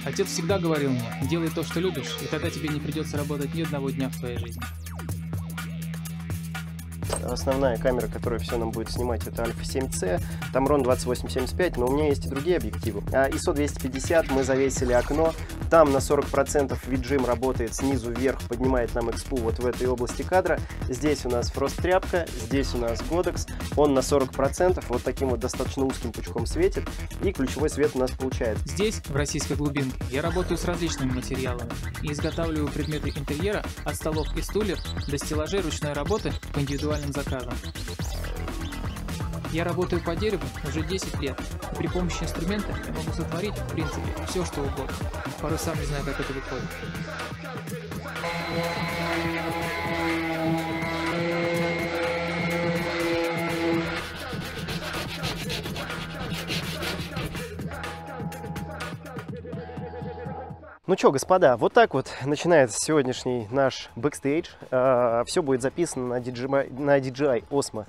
Отец всегда говорил мне, делай то, что любишь, и тогда тебе не придется работать ни одного дня в твоей жизни. Основная камера, которая все нам будет снимать, это Альфа 7C, Tamron 28-75, но у меня есть и другие объективы. ISO 250, мы завесили окно, там на 40% виджим работает снизу вверх, поднимает нам экспу вот в этой области кадра. Здесь у нас фрост-тряпка, здесь у нас Godox, он на 40%, вот таким вот достаточно узким пучком светит, и ключевой свет у нас получается. Здесь, в российской глубинке, я работаю с различными материалами и изготавливаю предметы интерьера от столов и стульев до стеллажей ручной работы по индивидуальным заказам. Я работаю по дереву уже 10 лет, и при помощи инструмента я могу сотворить, в принципе, все, что угодно. Порой сам не знаю, как это выходит. Ну что, господа, вот так вот начинается сегодняшний наш бэкстейдж. Все будет записано на DJI Osmo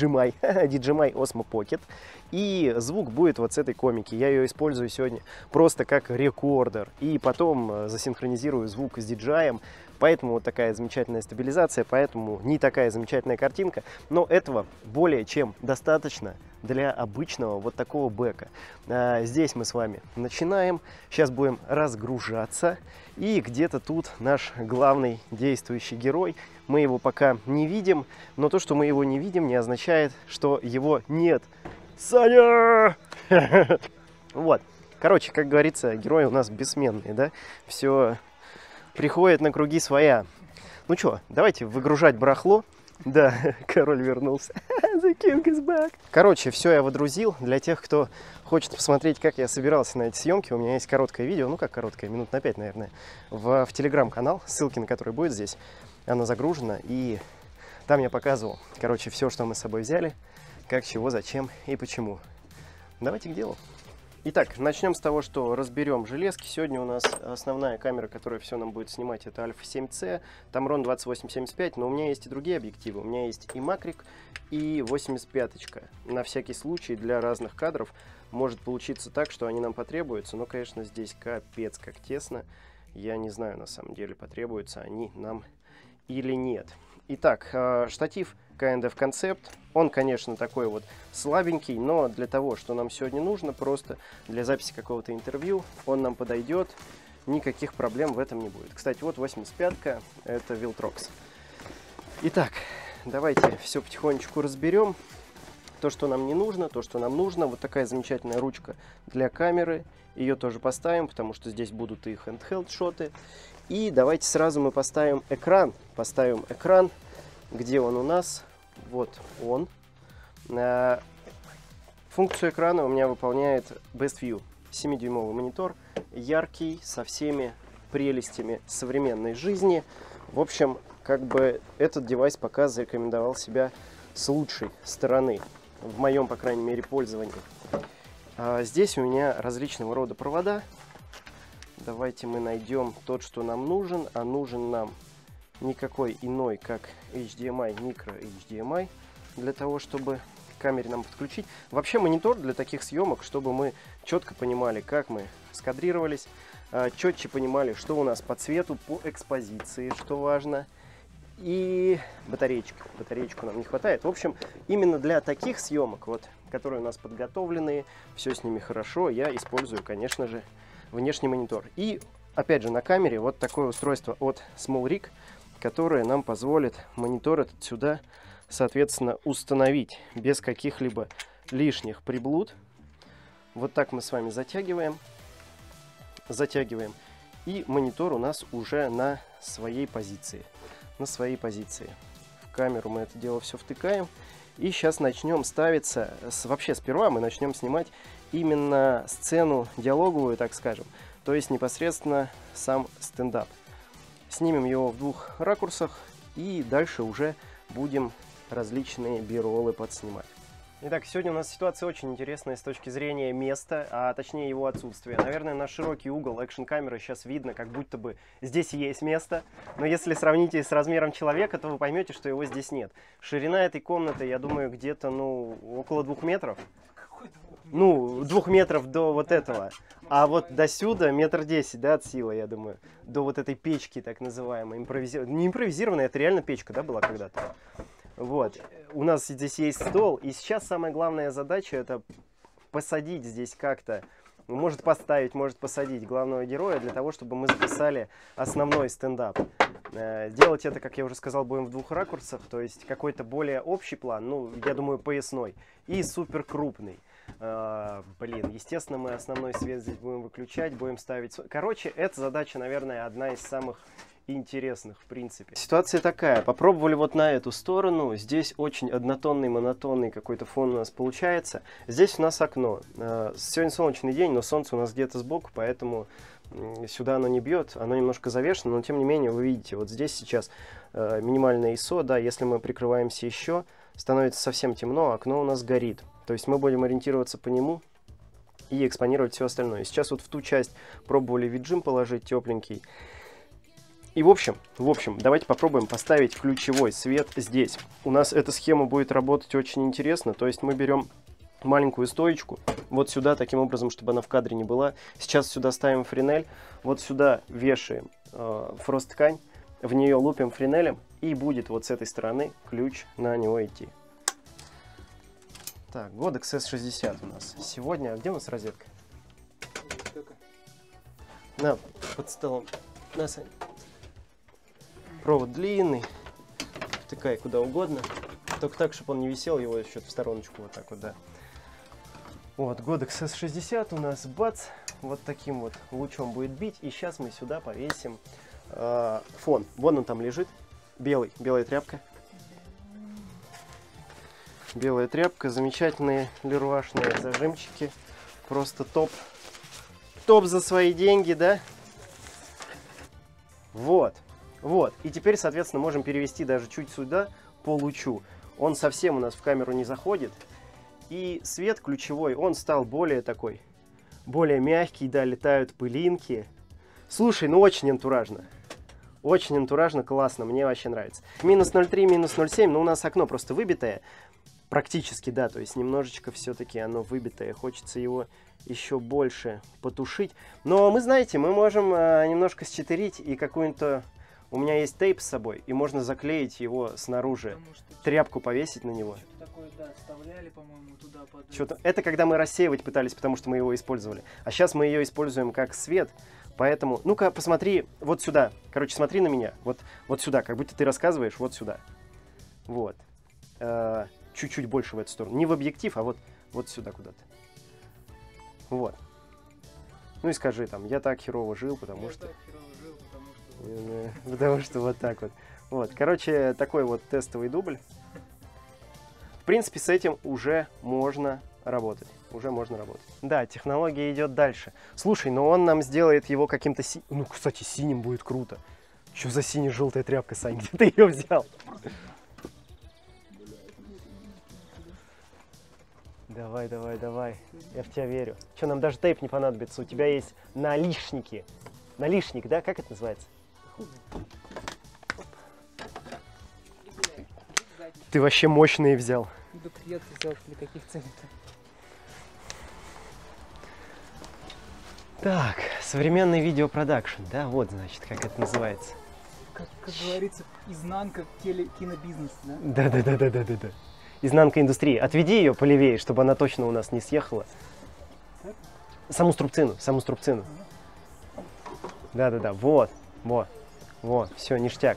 Pocket. И звук будет вот с этой комики. Я ее использую сегодня просто как рекордер. И потом засинхронизирую звук с DJI. Поэтому вот такая замечательная стабилизация, поэтому не такая замечательная картинка. Но этого более чем достаточно для обычного вот такого бэка. Здесь мы с вами начинаем. Сейчас будем разгружаться. И где-то тут наш главный действующий герой. Мы его пока не видим. Но то, что мы его не видим, не означает, что его нет. Саня! Вот. Короче, как говорится, герои у нас бессменные, да? Все приходит на круги своя. Ну что, давайте выгружать барахло. Да, король вернулся. The king is back. Короче, все я водрузил. Для тех, кто хочет посмотреть, как я собирался на эти съемки, у меня есть короткое видео, ну как короткое, минут на 5, наверное, в телеграм-канал, ссылки на который будет здесь. Оно загружено, и там я показывал, короче, все, что мы с собой взяли, как, чего, зачем и почему. Давайте к делу. Итак, начнем с того, что разберем железки. Сегодня у нас основная камера, которая все нам будет снимать, это Альфа 7C, Tamron 28-75, но у меня есть и другие объективы. У меня есть и Macric, и 85-очка. На всякий случай для разных кадров может получиться так, что они нам потребуются, но, конечно, здесь капец как тесно. Я не знаю, на самом деле, потребуются они нам или нет. Итак, штатив K&F Concept, он, конечно, такой вот слабенький, но для того, что нам сегодня нужно, просто для записи какого-то интервью, он нам подойдет, никаких проблем в этом не будет. Кстати, вот 85-ка, это Viltrox. Итак, давайте все потихонечку разберем. То, что нам не нужно, то, что нам нужно. Вот такая замечательная ручка для камеры. Ее тоже поставим, потому что здесь будут и handheld-шоты. И давайте сразу мы поставим экран. Поставим экран. Где он у нас? Вот он. Функцию экрана у меня выполняет Best View. 7-дюймовый монитор. Яркий, со всеми прелестями современной жизни. В общем, как бы этот девайс пока зарекомендовал себя с лучшей стороны. В моем, по крайней мере, пользовании. Здесь у меня различного рода провода. Давайте мы найдем тот, что нам нужен. А нужен нам никакой иной, как HDMI, микро HDMI, для того, чтобы к камере нам подключить. Вообще монитор для таких съемок, чтобы мы четко понимали, как мы скадрировались, четче понимали, что у нас по цвету, по экспозиции, что важно. И батареечка. Батареечку нам не хватает. В общем, именно для таких съемок, вот, которые у нас подготовленные, все с ними хорошо, я использую, конечно же, внешний монитор. И, опять же, на камере вот такое устройство от SmallRig, которое нам позволит монитор этот сюда, соответственно, установить без каких-либо лишних приблуд. Вот так мы с вами затягиваем. Затягиваем. И монитор у нас уже на своей позиции. На своей позиции. В камеру мы это дело все втыкаем. И сейчас начнем ставиться, вообще сперва мы начнем снимать именно сцену диалоговую, так скажем. То есть непосредственно сам стендап. Снимем его в двух ракурсах и дальше уже будем различные би-роллы подснимать. Итак, сегодня у нас ситуация очень интересная с точки зрения места, а точнее его отсутствия. Наверное, на широкий угол экшн-камеры сейчас видно, как будто бы здесь есть место. Но если сравните с размером человека, то вы поймете, что его здесь нет. Ширина этой комнаты, я думаю, где-то, ну, около 2 метров. Какой 2 Ну, 2 метров до вот этого. А вот до сюда 1,10 м, да, от силы, я думаю. До вот этой печки, так называемой. Не импровизированная, это реально печка, да, была когда-то? Вот. У нас здесь есть стол. И сейчас самая главная задача — это посадить здесь как-то. Может поставить, может посадить главного героя для того, чтобы мы записали основной стендап. Делать это, как я уже сказал, будем в 2 ракурсах. То есть какой-то более общий план, ну, я думаю, поясной. И супер крупный. Блин, естественно, мы основной свет здесь будем выключать, будем ставить... Короче, эта задача, наверное, одна из самых интересных, в принципе. Ситуация такая. Попробовали вот на эту сторону. Здесь очень однотонный, монотонный какой-то фон у нас получается. Здесь у нас окно. Сегодня солнечный день, но солнце у нас где-то сбоку, поэтому сюда оно не бьет. Оно немножко завешено, но тем не менее, вы видите, вот здесь сейчас минимальное ISO. Да, если мы прикрываемся еще, становится совсем темно, окно у нас горит. То есть мы будем ориентироваться по нему и экспонировать все остальное. Сейчас вот в ту часть пробовали виджим положить тепленький. И в общем, давайте попробуем поставить ключевой свет здесь. У нас эта схема будет работать очень интересно. То есть мы берем маленькую стоечку вот сюда, таким образом, чтобы она в кадре не была. Сейчас сюда ставим френель, вот сюда вешаем фрост-ткань, в нее лупим френелем, и будет вот с этой стороны ключ на него идти. Так, Godox S60 у нас сегодня. А где у нас розетка? На, под столом. На, Сань. Провод длинный. Втыкай куда угодно. Только так, чтобы он не висел, его еще в стороночку вот так вот, да. Вот, Godox S60 у нас, бац, вот таким вот лучом будет бить. И сейчас мы сюда повесим фон. Вон он там лежит. Белая тряпка. Белая тряпка, замечательные леруашные зажимчики. Просто топ. Топ за свои деньги, да? Вот. Вот. И теперь, соответственно, можем перевести даже чуть сюда по лучу. Он совсем у нас в камеру не заходит. И свет ключевой, он стал более такой, более мягкий, да, летают пылинки. Слушай, ну очень антуражно. Очень антуражно, классно, мне вообще нравится. Минус 0,3, минус 0,7, но у нас окно просто выбитое. Практически, да, то есть немножечко все-таки оно выбитое. Хочется его еще больше потушить. Но мы, знаете, мы можем немножко счетырить и какую-то... У меня есть тейп с собой, и можно заклеить его снаружи. Тряпку повесить на него. Что-то такое, да, вставляли, по-моему, туда под... Что-то... Это когда мы рассеивать пытались, потому что мы его использовали. А сейчас мы ее используем как свет. Поэтому, ну-ка, посмотри вот сюда. Короче, смотри на меня. Вот сюда, как будто ты рассказываешь, вот сюда. Вот. Чуть-чуть больше в эту сторону. Не в объектив, а вот сюда куда-то. Вот. Ну и скажи там, я так херово жил, потому что... Потому что вот так вот. Вот, короче, такой вот тестовый дубль. В принципе, с этим уже можно работать. Да, технология идет дальше. Слушай, но он нам сделает его каким-то... Ну, кстати, синим будет круто. Что за сине-желтая тряпка, Сань? Где ты ее взял? Давай. Я в тебя верю. Что, нам даже тейп не понадобится. У тебя есть налишники. Налишник, да? Как это называется? Ты вообще мощные взял. Да приятно взял, для каких целей-то? Так, современный видеопродакшн, да? Вот, значит, как это называется. Как говорится, изнанка кинобизнеса, да? Да. Изнанка индустрии. Отведи ее полевее, чтобы она точно у нас не съехала. Саму струбцину. Да. Вот. Все, ништяк.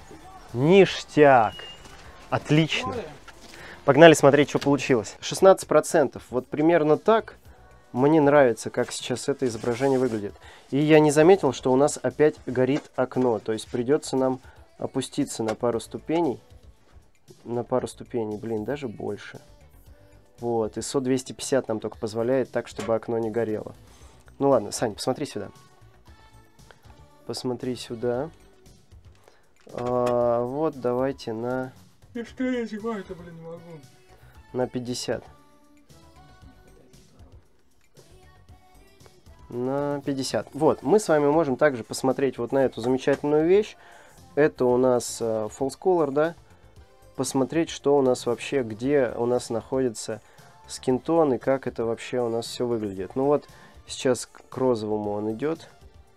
Отлично. Погнали смотреть, что получилось. 16%. Вот примерно так мне нравится, как сейчас это изображение выглядит. И я не заметил, что у нас опять горит окно. То есть придется нам опуститься на пару ступеней. Блин, даже больше. Вот, ISO 250 нам только позволяет так, чтобы окно не горело. Ну ладно, Сань, посмотри сюда. Вот, давайте на... Я что, я это, блин, не могу. На 50. На 50. Вот, мы с вами можем также посмотреть вот на эту замечательную вещь. Это у нас false color, да? Посмотреть, что у нас вообще, где у нас находится скинтон и как это вообще у нас все выглядит. Ну вот сейчас к розовому он идет,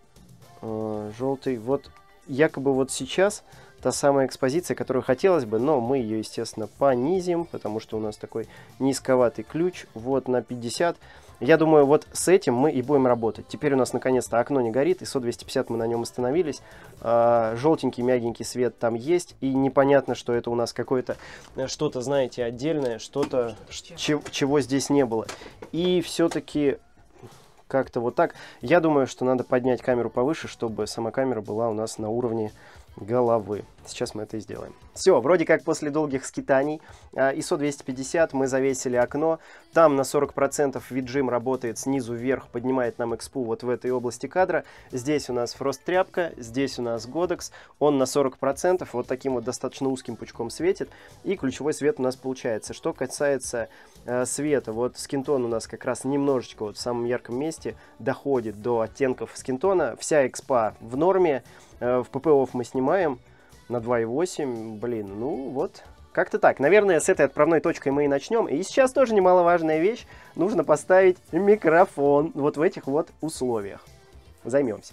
желтый. Вот якобы вот сейчас та самая экспозиция, которую хотелось бы, но мы ее, естественно, понизим, потому что у нас такой низковатый ключ. Вот на 50. Я думаю, вот с этим мы и будем работать. Теперь у нас наконец-то окно не горит, ISO 250 мы на нем остановились. Желтенький, мягенький свет там есть, и непонятно, что это у нас какое-то, что-то, знаете, отдельное, что-то, чего здесь не было. И все-таки как-то вот так. Я думаю, что надо поднять камеру повыше, чтобы сама камера была у нас на уровне головы. Сейчас мы это и сделаем. Все, вроде как после долгих скитаний ISO 250 мы завесили окно. Там на 40% виджим работает снизу вверх, поднимает нам экспу вот в этой области кадра. Здесь у нас фрост тряпка, здесь у нас Godox. Он на 40% вот таким вот достаточно узким пучком светит. И ключевой свет у нас получается. Что касается света, вот скинтон у нас как раз немножечко вот в самом ярком месте доходит до оттенков скинтона. Вся экспа в норме. В PPOF мы снимаем на 2.8, блин, ну вот, как-то так. Наверное, с этой отправной точкой мы и начнем. И сейчас тоже немаловажная вещь, нужно поставить микрофон вот в этих вот условиях. Займемся.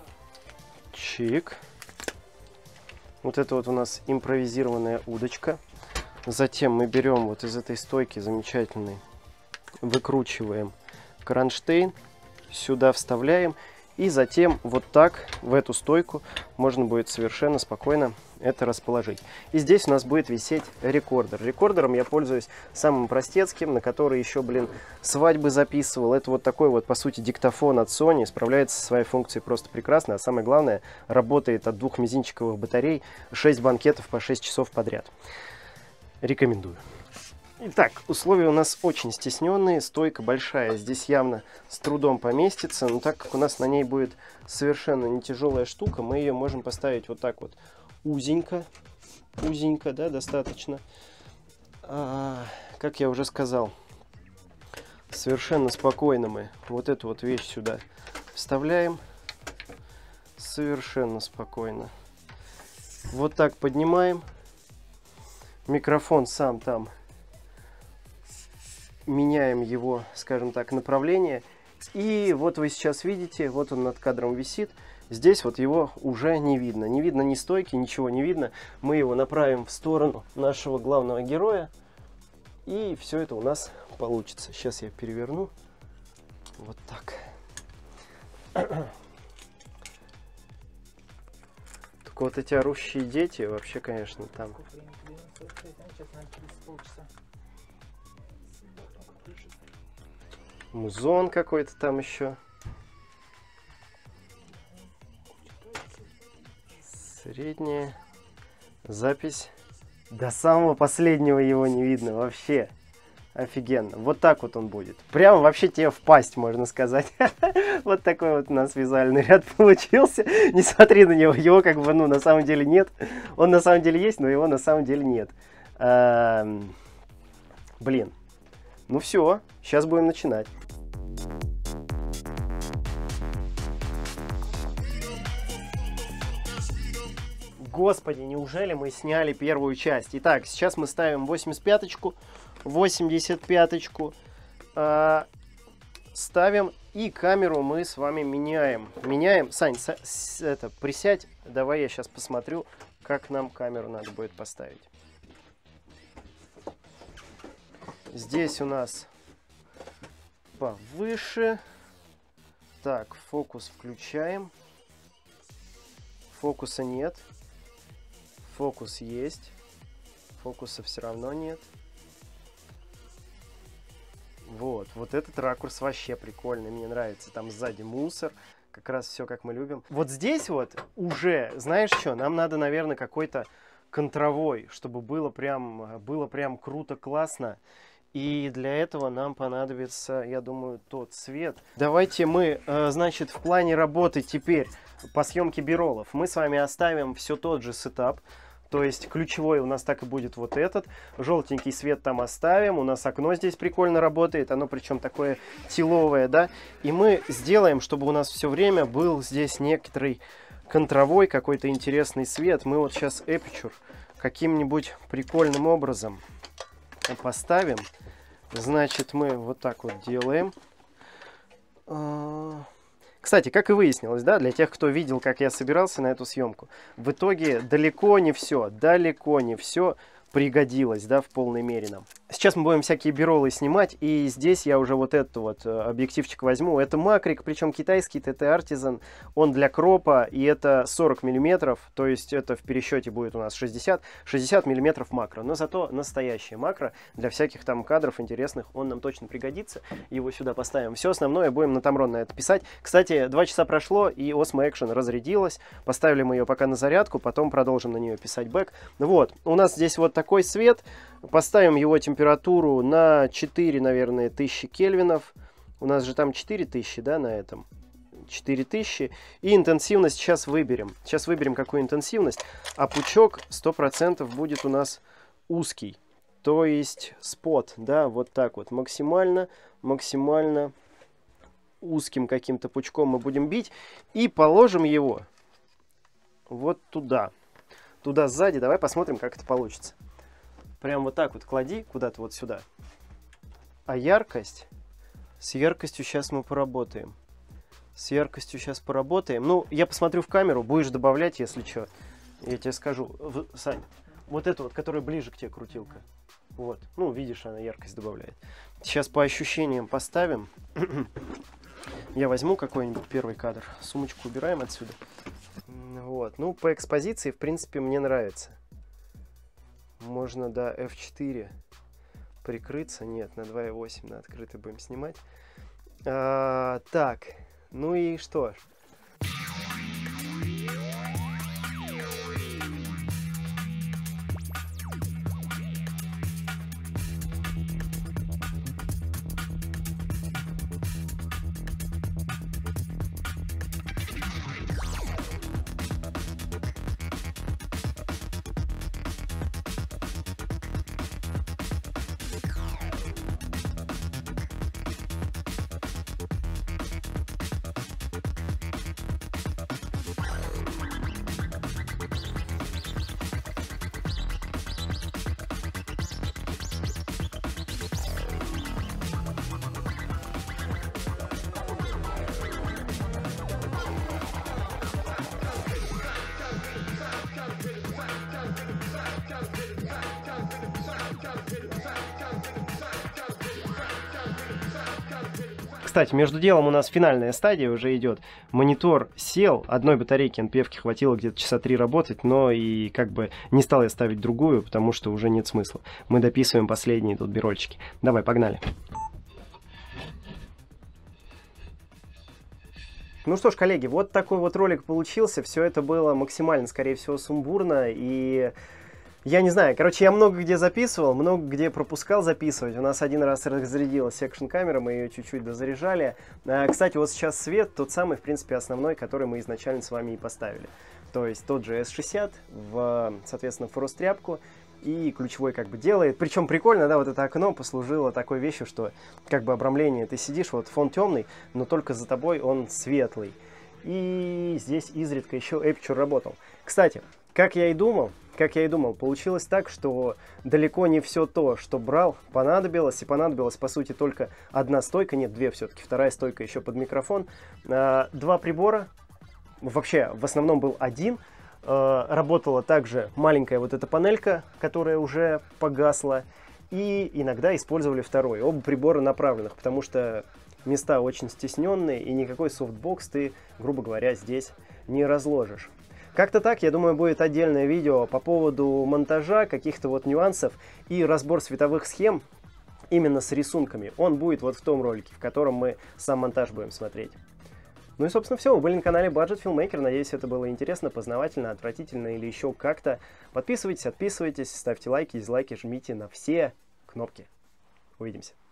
Чик. Вот это вот у нас импровизированная удочка. Затем мы берем вот из этой стойки замечательной, выкручиваем кронштейн, сюда вставляем. И затем вот так в эту стойку можно будет совершенно спокойно это расположить. И здесь у нас будет висеть рекордер. Рекордером я пользуюсь самым простецким, на который еще, блин, свадьбы записывал. Это вот такой вот, по сути, диктофон от Sony. Справляется со своей функцией просто прекрасно. А самое главное, работает от 2 мизинчиковых батарей. 6 банкетов по 6 часов подряд. Рекомендую. Итак, условия у нас очень стесненные, стойка большая, здесь явно с трудом поместится, но так как у нас на ней будет совершенно не тяжелая штука, мы ее можем поставить вот так вот узенько, да, достаточно. Как я уже сказал, совершенно спокойно мы вот эту вот вещь сюда вставляем, совершенно спокойно. Вот так поднимаем, микрофон сам там. Меняем его, скажем так, направление. И вот вы сейчас видите, вот он над кадром висит. Здесь вот его уже не видно. Не видно ни стойки, ничего не видно. Мы его направим в сторону нашего главного героя. И все это у нас получится. Сейчас я переверну. Вот так. Только вот эти орущие дети вообще, конечно, там... Музон какой-то там еще. Средняя. Запись. До самого последнего его не видно вообще. Офигенно. Вот так вот он будет. Прямо вообще тебе впасть, можно сказать. Вот такой вот у нас визуальный ряд получился. Не смотри на него. Его как бы, ну, на самом деле нет. Он на самом деле есть, но его на самом деле нет. Блин. Ну все. Сейчас будем начинать. Господи, неужели мы сняли первую часть? Итак, сейчас мы ставим 85-ку, 85-ку, ставим, и камеру мы с вами меняем. Сань, присядь, давай я сейчас посмотрю, как нам камеру надо будет поставить. Здесь у нас повыше. Так, фокус включаем. Фокуса нет. Фокус есть. Фокуса все равно нет. Вот этот ракурс вообще прикольный. Мне нравится. Там сзади мусор. Как раз все, как мы любим. Вот здесь вот уже, знаешь что, нам надо, наверное, какой-то контровой, чтобы было прям круто, классно. И для этого нам понадобится, я думаю, тот цвет. Давайте мы, значит, в плане работы теперь по съемке биролов мы с вами оставим все тот же сетап. То есть ключевой у нас так и будет вот этот. Желтенький свет там оставим. У нас окно здесь прикольно работает. Оно причем такое тиловое, да. И мы сделаем, чтобы у нас все время был здесь некоторый контровой, какой-то интересный свет. Мы вот сейчас Aperture каким-нибудь прикольным образом поставим. Значит, мы вот так вот делаем. Кстати, как и выяснилось, да, для тех, кто видел, как я собирался на эту съемку, в итоге далеко не все пригодилось, да, в полной мере нам. Сейчас мы будем всякие биролы снимать, и здесь я уже вот этот вот объективчик возьму. Это макрик, причем китайский, TT Artisan, он для кропа, и это 40 мм, то есть это в пересчете будет у нас 60 мм макро, но зато настоящее макро для всяких там кадров интересных, он нам точно пригодится. Его сюда поставим. Все основное будем на Tamron на это писать. Кстати, 2 часа прошло, и Osmo Action разрядилась. Поставили мы ее пока на зарядку, потом продолжим на нее писать бэк. Вот, у нас здесь вот такой свет. Поставим его температуру на 4, наверное, тысячи кельвинов. У нас же там 4000, да, на этом. 4000. И интенсивность сейчас выберем. Сейчас выберем, какую интенсивность. А пучок 100% будет у нас узкий. То есть спот, да, вот так вот. Максимально узким каким-то пучком мы будем бить. И положим его вот туда. Туда сзади. Давай посмотрим, как это получится. Прям вот так вот клади куда-то вот сюда. А яркость? С яркостью сейчас мы поработаем. Ну, я посмотрю в камеру, будешь добавлять, если что. Я тебе скажу. Сань, вот эту вот, которая ближе к тебе крутилка. Вот. Ну, видишь, она яркость добавляет. Сейчас по ощущениям поставим. Я возьму какой-нибудь первый кадр. Сумочку убираем отсюда. Вот. Ну, по экспозиции, в принципе, мне нравится. Можно до F4 прикрыться. Нет, на 2.8 на открытый будем снимать. Так, ну и что ж. Кстати, между делом у нас финальная стадия уже идет. Монитор сел, одной батарейки NPF-ки хватило где-то часа 3 работать, но и как бы не стал я ставить другую, потому что уже нет смысла. Мы дописываем последние тут бирольчики. Давай, погнали. Ну что ж, коллеги, вот такой вот ролик получился. Все это было максимально, скорее всего, сумбурно и... Я не знаю, короче, я много где записывал, много где пропускал записывать. У нас один раз разрядилась экшн-камера, мы ее чуть-чуть дозаряжали. Кстати, вот сейчас свет, тот самый, в принципе, основной, который мы изначально с вами и поставили. То есть тот же S60, соответственно, фрост-тряпку, и ключевой как бы делает. Причем прикольно, да, вот это окно послужило такой вещью, что как бы обрамление, ты сидишь, вот фон темный, но только за тобой он светлый. И здесь изредка еще Aperture работал. Кстати, как я и думал, получилось так, что далеко не все то, что брал, понадобилось. И понадобилась, по сути, только одна стойка, нет, две все-таки, вторая стойка еще под микрофон. 2 прибора, вообще в основном был один. Работала также маленькая вот эта панелька, которая уже погасла. И иногда использовали второй. Оба прибора направленных, потому что места очень стесненные, и никакой софтбокс ты, грубо говоря, здесь не разложишь. Как-то так, я думаю, будет отдельное видео по поводу монтажа, каких-то вот нюансов и разбор световых схем именно с рисунками. Он будет вот в том ролике, в котором мы сам монтаж будем смотреть. Ну и, собственно, все. Вы были на канале Budget Filmmaker. Надеюсь, это было интересно, познавательно, отвратительно или еще как-то. Подписывайтесь, отписывайтесь, ставьте лайки, дизлайки, жмите на все кнопки. Увидимся.